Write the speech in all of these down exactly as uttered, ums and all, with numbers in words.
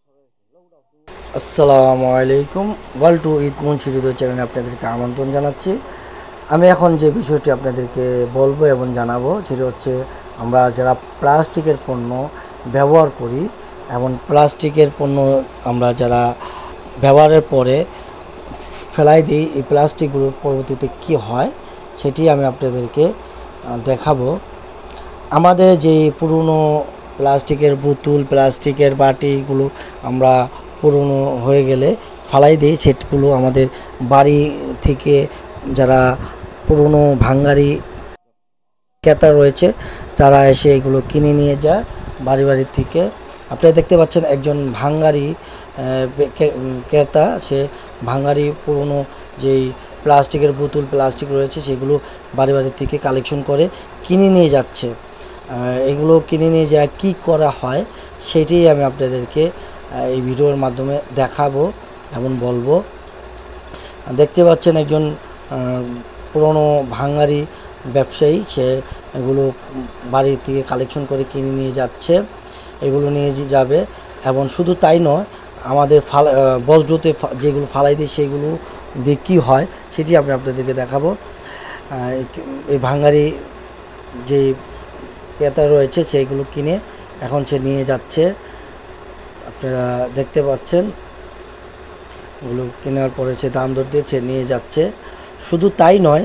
আসসালামু আলাইকুম। ওয়াল টু ঈদ মুন্সিরিদ চ্যানেলে আপনাদেরকে আমন্ত্রণ জানাচ্ছি। আমি এখন যে বিষয়টি আপনাদেরকে বলবো এবং জানাবো সেটা হচ্ছে আমরা যারা প্লাস্টিকের পণ্য ব্যবহার করি এবং প্লাস্টিকের পণ্য আমরা যারা ব্যবহারের পরে ফেলাই দিই, এই প্লাস্টিকগুলো পরবর্তীতে কী হয় সেটি আমি আপনাদেরকে দেখাবো। আমাদের যে পুরনো প্লাস্টিকের বোতল, প্লাস্টিকের বাটিগুলো আমরা পুরনো হয়ে গেলে ফালাই দিই, সেগুলো আমাদের বাড়ি থেকে যারা পুরনো ভাঙ্গারি ক্রেতা রয়েছে তারা এসে এগুলো কিনে নিয়ে যায় বাড়ি বাড়ি থেকে। আপনারা দেখতে পাচ্ছেন একজন ভাঙ্গারি ক্রেতা, সে ভাঙ্গারি পুরনো যেই প্লাস্টিকের বোতল প্লাস্টিক রয়েছে সেগুলো বাড়ি বাড়ি থেকে কালেকশন করে কিনে নিয়ে যাচ্ছে। এগুলো কিনে নিয়ে যায় কী করা হয় সেটি আমি আপনাদেরকে এই ভিডিওর মাধ্যমে দেখাবো এবং বলবো। দেখতে পাচ্ছেন একজন পুরনো ভাঙ্গারি ব্যবসায়ী, সে এগুলো বাড়ি থেকে কালেকশন করে কিনে নিয়ে যাচ্ছে, এগুলো নিয়ে যাবে। এবং শুধু তাই নয়, আমাদের ফালা বজ্রতে যেগুলো ফালাই দিই সেগুলো দিয়ে কী হয় সেটি আমি আপনাদেরকে দেখাবো। এই ভাঙ্গারি যে ক্রেতা রয়েছে সেইগুলো কিনে এখন সে নিয়ে যাচ্ছে, আপনারা দেখতে পাচ্ছেন। ওগুলো কেনার পরে সে দাম দর দিয়ে সে নিয়ে যাচ্ছে। শুধু তাই নয়,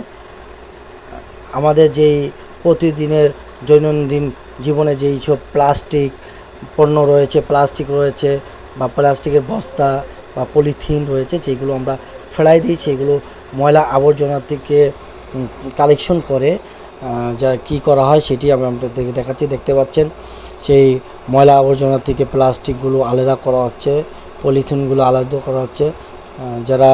আমাদের যেই প্রতিদিনের দৈনন্দিন জীবনে যেই সব প্লাস্টিক পণ্য রয়েছে, প্লাস্টিক রয়েছে বা প্লাস্টিকের বস্তা বা পলিথিন রয়েছে, যেগুলো আমরা ফেলাই দিই, সেগুলো ময়লা আবর্জনা থেকে কালেকশন করে যা কী করা হয় সেটি আমি আপনাদেরকে দেখাচ্ছি। দেখতে পাচ্ছেন সেই ময়লা আবর্জনা থেকে প্লাস্টিকগুলো আলাদা করা হচ্ছে, পলিথিনগুলো আলাদা করা হচ্ছে। যারা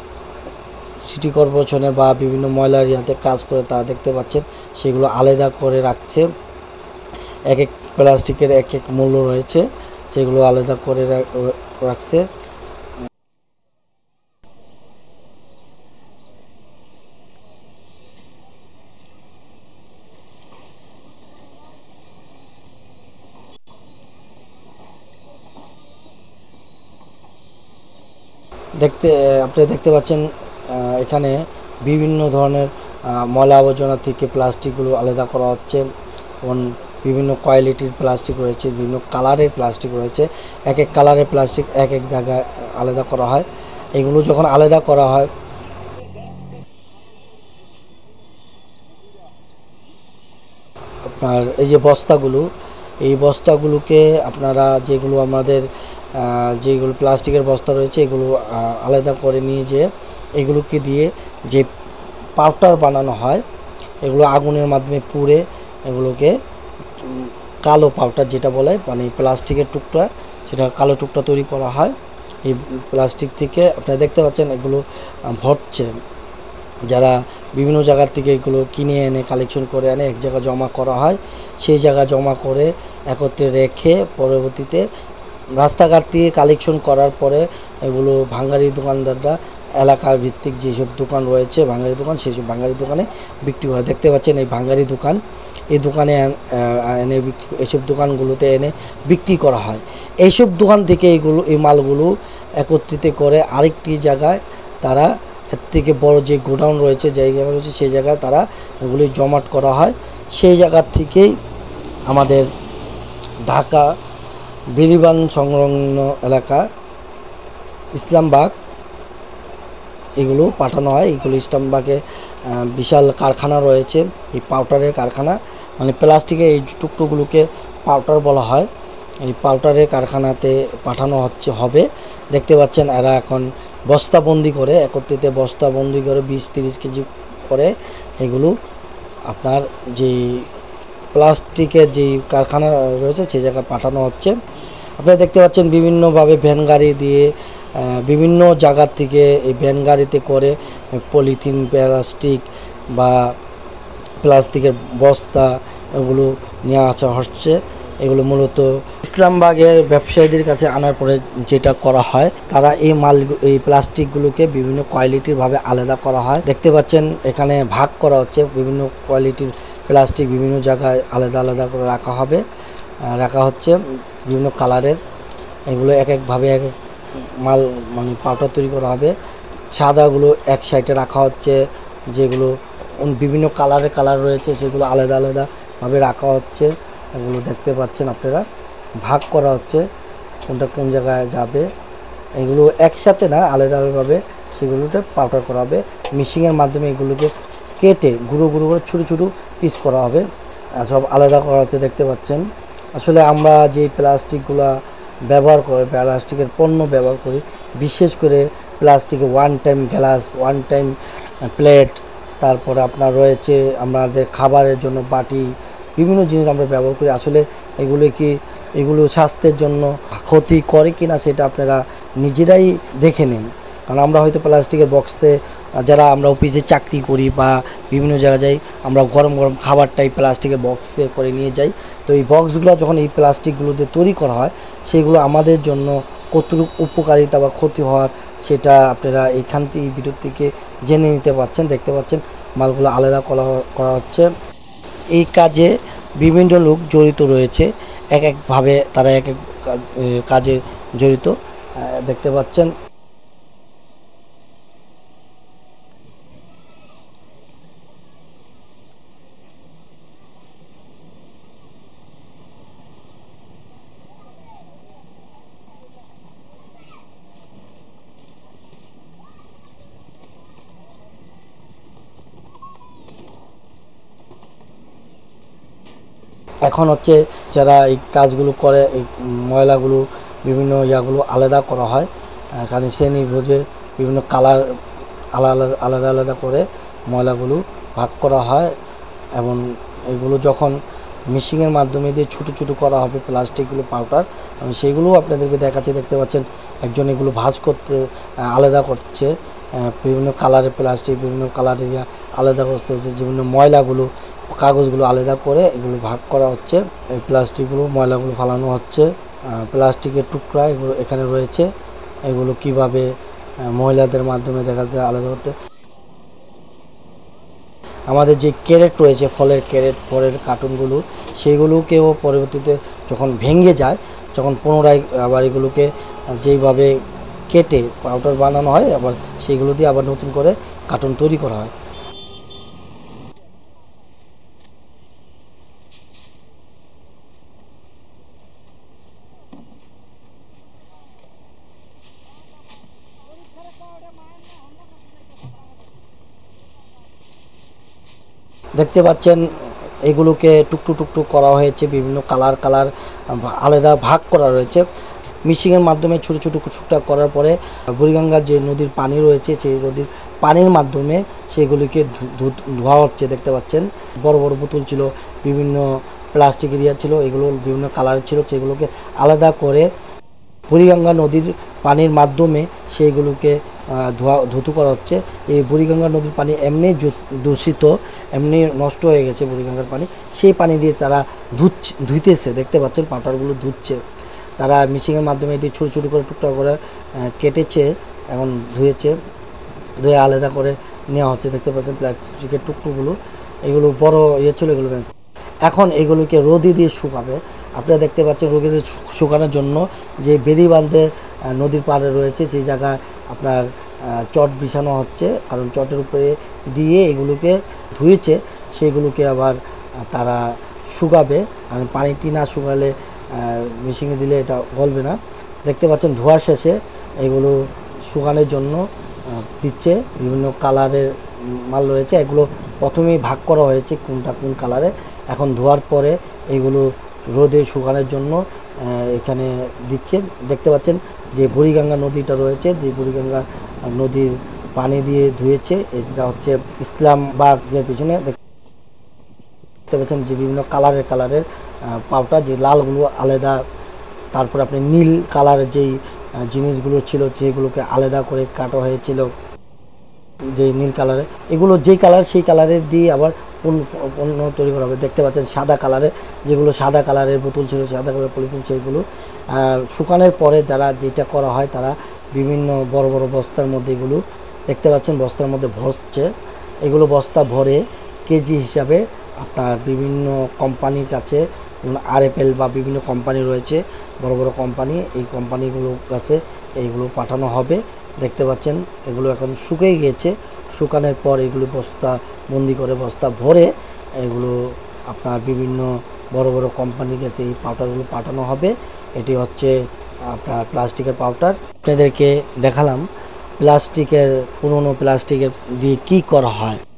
সিটি কর্পোরেশনে বা বিভিন্ন ময়লা এরিয়াতে কাজ করে তারা দেখতে পাচ্ছেন সেগুলো আলাদা করে রাখছে। এক এক প্লাস্টিকের এক এক মূল্য রয়েছে, সেগুলো আলাদা করে রাখছে। দেখতে আপনি দেখতে পাচ্ছেন এখানে বিভিন্ন ধরনের ময়লা আবর্জনা থেকে প্লাস্টিকগুলো আলাদা করা হচ্ছে এবং বিভিন্ন কোয়ালিটির প্লাস্টিক রয়েছে, বিভিন্ন কালারের প্লাস্টিক রয়েছে। এক এক কালারের প্লাস্টিক এক এক জায়গায় আলাদা করা হয়। এগুলো যখন আলাদা করা হয়, আপনার এই যে বস্তাগুলো, এই বস্তাগুলোকে আপনারা যেগুলো আমাদের যেগুলো প্লাস্টিকের বস্তা রয়েছে এগুলো আলাদা করে নিয়ে যেয়ে এগুলোকে দিয়ে যে পাউডার বানানো হয়, এগুলো আগুনের মাধ্যমে পুড়ে এগুলোকে কালো পাউডার যেটা বলে, মানে প্লাস্টিকের টুকরা, সেটা কালো টুকরা তৈরি করা হয়। এই প্লাস্টিক থেকে আপনারা দেখতে পাচ্ছেন এগুলো ভরছে। যারা বিভিন্ন জায়গার থেকে এগুলো কিনে এনে কালেকশন করে এনে এক জায়গায় জমা করা হয়, সেই জায়গা জমা করে একত্রে রেখে পরবর্তীতে রাস্তাঘাট থেকে কালেকশন করার পরে এগুলো ভাঙ্গারি দোকানদাররা এলাকার ভিত্তিক যেসব দোকান রয়েছে ভাঙ্গারি দোকান, সেই সব ভাঙ্গারি দোকানে বিক্রি করে। দেখতে পাচ্ছেন এই ভাঙ্গারি দোকান, এই দোকানে এনে বিক্রি, এইসব দোকানগুলোতে এনে বিক্রি করা হয়। এইসব দোকান থেকে এইগুলো এই মালগুলো একত্রিত করে আরেকটি জায়গায় তারা, এর থেকে বড় যে গোডাউন রয়েছে, জায়গা রয়েছে, সেই জায়গায় তারা এগুলি জমাট করা হয়। সেই জায়গার থেকেই আমাদের ঢাকা বেরিবান সংলগ্ন এলাকা ইসলামবাগ এগুলো পাঠানো হয়। এগুলো ইসলামবাগে বিশাল কারখানা রয়েছে, এই পাউডারের কারখানা, মানে প্লাস্টিকের এই টুকরোগুলোকে পাউডার বলা হয়। এই পাউডারের কারখানাতে পাঠানো হচ্ছে হবে। দেখতে পাচ্ছেন এরা এখন বস্তাবন্দি করে, একত্রিত বস্তাবন্দি করে বিশ তিরিশ কেজি করে এগুলো আপনার যেই প্লাস্টিকের যেই কারখানা রয়েছে সেই জায়গায় পাঠানো হচ্ছে। আপনারা দেখতে পাচ্ছেন বিভিন্নভাবে ভ্যান গাড়ি দিয়ে বিভিন্ন জায়গার থেকে এই ভ্যান গাড়িতে করে পলিথিন, প্লাস্টিক বা প্লাস্টিকের বস্তা এগুলো নিয়ে আসা হচ্ছে। এগুলো মূলত ইসলামবাগের ব্যবসায়ীদের কাছে আনার পরে যেটা করা হয়, তারা এই মাল এই প্লাস্টিকগুলোকে বিভিন্ন কোয়ালিটিরভাবে আলাদা করা হয়। দেখতে পাচ্ছেন এখানে ভাগ করা হচ্ছে, বিভিন্ন কোয়ালিটির প্লাস্টিক বিভিন্ন জায়গায় আলাদা আলাদা করে রাখা হবে, রাখা হচ্ছে বিভিন্ন কালারের। এগুলো এক একভাবে এক এক মাল মানে পাউডার তৈরি করা হবে। সাদাগুলো এক সাইডে রাখা হচ্ছে, যেগুলো বিভিন্ন কালারে কালার রয়েছে সেগুলো আলাদা আলাদাভাবে রাখা হচ্ছে। এগুলো দেখতে পাচ্ছেন আপনারা, ভাগ করা হচ্ছে কোনটা কোন জায়গায় যাবে। এগুলো একসাথে না, আলাদা আলাদাভাবে সেগুলোতে পাউডার করা হবে। মেশিনের মাধ্যমে এগুলোকে কেটে গুঁড়ো গুঁড়ো করে ছোটো ছোটো পিস করা হবে, সব আলাদা করা হচ্ছে দেখতে পাচ্ছেন। আসলে আমরা যে প্লাস্টিকগুলো ব্যবহার করে প্লাস্টিকের পণ্য ব্যবহার করি, বিশেষ করে প্লাস্টিকের one time glass, one time plate, তারপরে আপনার রয়েছে আমাদের খাবারের জন্য বাটি, বিভিন্ন জিনিস আমরা ব্যবহার করি। আসলে এগুলো কি এগুলো স্বাস্থ্যের জন্য ক্ষতি করে কি না সেটা আপনারা নিজেরাই দেখে নিন। কারণ আমরা হয়তো প্লাস্টিকের বক্সতে, যারা আমরা অফিসে চাকরি করি বা বিভিন্ন জায়গায় যাই, আমরা গরম গরম খাবারটাই প্লাস্টিকের বক্সে করে নিয়ে যাই। তো এই বক্সগুলো যখন এই প্লাস্টিকগুলোতে তৈরি করা হয়, সেগুলো আমাদের জন্য কতটুকু উপকারিতা বা ক্ষতি হওয়ার সেটা আপনারা এইখান থেকে ভিডিও থেকে জেনে নিতে পারছেন। দেখতে পাচ্ছেন মালগুলো আলাদা করা করা হচ্ছে। এই কাজে বিভিন্ন লোক জড়িত রয়েছে, এক একভাবে তারা এক এক কাজ কাজে জড়িত দেখতে পাচ্ছেন। এখন হচ্ছে যারা এই কাজগুলো করে, এই ময়লাগুলো বিভিন্ন ইয়াগুলো আলাদা করা হয়, এখানে শ্রেণীভোজে বিভিন্ন কালার আলাদা আলাদা আলাদা করে ময়লাগুলো ভাগ করা হয়। এবং এগুলো যখন মেশিনের মাধ্যমে দিয়ে ছোটো ছোটো করা হবে প্লাস্টিকগুলো পাউডার, আমি সেইগুলোও আপনাদেরকে দেখাচ্ছি। দেখতে পাচ্ছেন একজন এগুলো ভাঁজ করতে আলাদা করছে, বিভিন্ন কালারের প্লাস্টিক বিভিন্ন কালারের আলাদা করতেছে, বিভিন্ন ময়লাগুলো কাগজগুলো আলাদা করে এগুলো ভাগ করা হচ্ছে। এই প্লাস্টিকগুলো ময়লাগুলো ফালানো হচ্ছে, প্লাস্টিকের টুকরা এগুলো এখানে রয়েছে। এগুলো কিভাবে মহিলাদের মাধ্যমে দেখা যায় আলাদা করতে। আমাদের যে ক্যারেট রয়েছে, ফলের ক্যারেট, ফলের কার্টুনগুলো, সেগুলোকেও পরবর্তীতে যখন ভেঙে যায়, যখন পুনরায় আবার এগুলোকে যেইভাবে কেটে পাউডার বানানো হয়, আবার সেইগুলো দিয়ে আবার নতুন করে কার্টুন তৈরি করা হয়। দেখতে পাচ্ছেন এগুলোকে টুকটু টুকটু করা হয়েছে, বিভিন্ন কালার কালার আলাদা ভাগ করা রয়েছে। মিশিংয়ের মাধ্যমে ছোটো ছোটো টুকটাক করার পরে বুড়িগঙ্গার যে নদীর পানি রয়েছে, সেই নদীর পানির মাধ্যমে সেগুলিকে ধোয়া হচ্ছে। দেখতে পাচ্ছেন বড় বড় বোতল ছিল, বিভিন্ন প্লাস্টিক এরিয়া ছিল, এগুলো বিভিন্ন কালার ছিল, সেগুলোকে আলাদা করে বুড়িগঙ্গা নদীর পানির মাধ্যমে সেইগুলোকে ধোয়া ধুতু করা হচ্ছে। এই বুড়িগঙ্গা নদীর পানি এমনি দূষিত, এমনি নষ্ট হয়ে গেছে বুড়িগঙ্গার পানি, সেই পানি দিয়ে তারা ধুচ্ছে ধুইতেছে। দেখতে পাচ্ছেন পাউডারগুলো ধুচ্ছে, তারা মেশিনের মাধ্যমে এটি ছোটো ছোটো করে টুকটা করে কেটেছে, এখন ধুয়েছে, ধুয়ে আলাদা করে নেওয়া হচ্ছে। দেখতে পাচ্ছেন প্লাস্টিকের টুকটুকগুলো, এগুলো বড় ইয়ে ছিল, এগুলো এখন এগুলোকে রোদে দিয়ে শুকাবে। আপনারা দেখতে পাচ্ছেন রোদে দিয়ে শুকানোর জন্য যে বেদি বাঁধে নদীর পাড়ে রয়েছে, সেই জায়গায় আপনার চট বিছানো হচ্ছে, কারণ চটের উপরে দিয়ে এগুলোকে ধুয়েছে, সেগুলোকে আবার তারা শুকাবে। কারণ পানিটি না শুকালে মেশিনে দিলে এটা গলবে না। দেখতে পাচ্ছেন ধোয়া শেষে এগুলো শুকানোর জন্য দিচ্ছে, বিভিন্ন কালারের মাল রয়েছে। এগুলো প্রথমেই ভাগ করা হয়েছে কোনটা কোন কালারে, এখন ধোয়ার পরে এগুলো রোদে শুকানোর জন্য এখানে দিচ্ছে। দেখতে পাচ্ছেন যে বুড়িগঙ্গা নদীটা রয়েছে, যে বুড়িগঙ্গা নদীর পানি দিয়ে ধুয়েছে, এটা হচ্ছে ইসলামবাগের পিছনে। দেখতে পাচ্ছেন যে বিভিন্ন কালারের কালারের পাউডার, যে লালগুলো আলাদা, তারপরে আপনি নীল কালারের যেই জিনিসগুলো ছিল যেগুলোকে আলাদা করে কাটা হয়েছিল, যে নীল কালারের, এগুলো যেই কালার সেই কালারের দিয়ে আবার পণ্য তৈরি করা হবে। দেখতে পাচ্ছেন সাদা কালারের, যেগুলো সাদা কালারের বোতল ছিল, সাদা কালারের পলিথিন, সেইগুলো শুকানোর পরে যারা যেটা করা হয়, তারা বিভিন্ন বড় বড় বস্তার মধ্যে এগুলো দেখতে পাচ্ছেন বস্তার মধ্যে ভরছে। এগুলো বস্তা ভরে কেজি হিসাবে আপনার বিভিন্ন কোম্পানির কাছে যেমন আর এফ এল বা বিভিন্ন কোম্পানি রয়েছে, বড় বড় কোম্পানি, এই কোম্পানিগুলোর কাছে এইগুলো পাঠানো হবে। দেখতে পাচ্ছেন এগুলো এখন শুকিয়ে গিয়েছে, শুকানোর পর এগুলো বস্তা বন্দি করে বস্তা ভরে এগুলো আপনার বিভিন্ন বড় বড় কোম্পানির কাছে এই পাউডারগুলো পাঠানো হবে। এটি হচ্ছে আপনার প্লাস্টিকের পাউডার। আপনাদেরকে দেখালাম প্লাস্টিকের পুরনো প্লাস্টিকের দিয়ে কী করা হয়।